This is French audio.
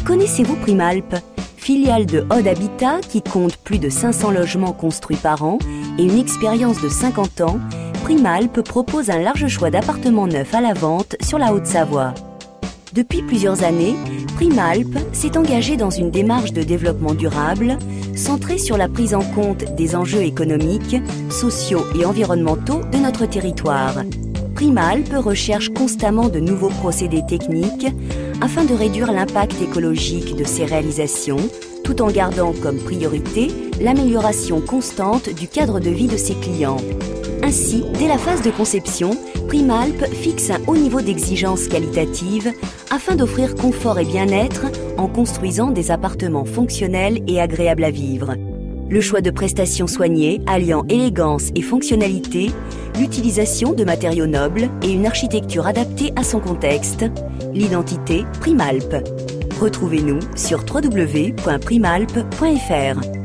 Connaissez-vous Primalp, filiale de Hod Habitat qui compte plus de 500 logements construits par an et une expérience de 50 ans? Primalp propose un large choix d'appartements neufs à la vente sur la Haute-Savoie. Depuis plusieurs années, Primalp s'est engagé dans une démarche de développement durable centrée sur la prise en compte des enjeux économiques, sociaux et environnementaux de notre territoire. Primalp recherche constamment de nouveaux procédés techniques afin de réduire l'impact écologique de ses réalisations, tout en gardant comme priorité l'amélioration constante du cadre de vie de ses clients. Ainsi, dès la phase de conception, Primalp fixe un haut niveau d'exigence qualitative afin d'offrir confort et bien-être en construisant des appartements fonctionnels et agréables à vivre. Le choix de prestations soignées, alliant élégance et fonctionnalité, l'utilisation de matériaux nobles et une architecture adaptée à son contexte, l'identité Primalp. Retrouvez-nous sur www.primalp.fr.